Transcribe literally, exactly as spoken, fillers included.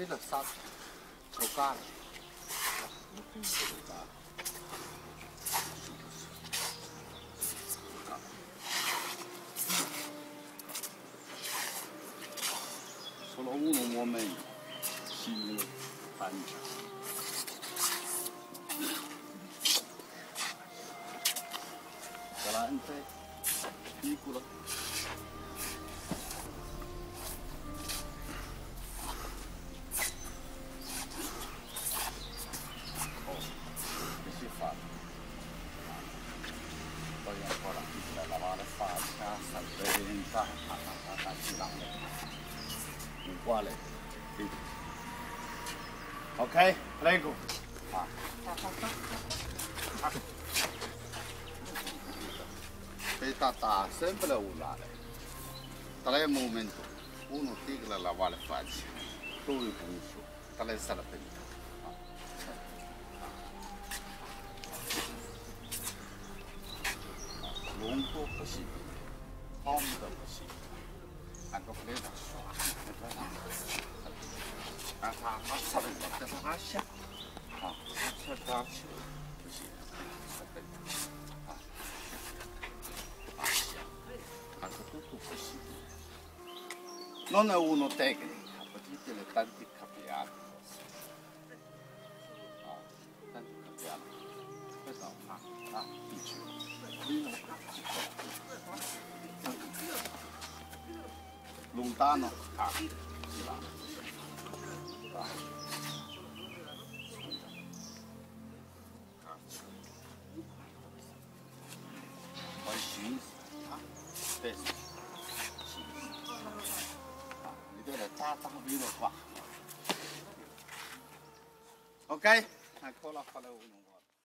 飞了沙抽干了。除了乌龙我们西米单家。Galante, piccolo. Oh, che si fa? Poi ancora la lavare faccia, salventa, girare. Uguale. Ok, prego. Ah. Aspetta, sempre a urlare. Tre momenti. Uno tigre lava le facce, due punti, tre serpenti. Lungo possibile, fondo possibile. Anche presa a passare la fascia, a cercarci così, serpenti. Anche tutto possibile. Non è uno tecnico, potete le tanti capiali. Ah, tanti capiali. Questo ah, ah, dice. Lontano, ah, di là. Ah. Poi sinistra, ah, destra. Vino qua. Ok? Ancora fare uno.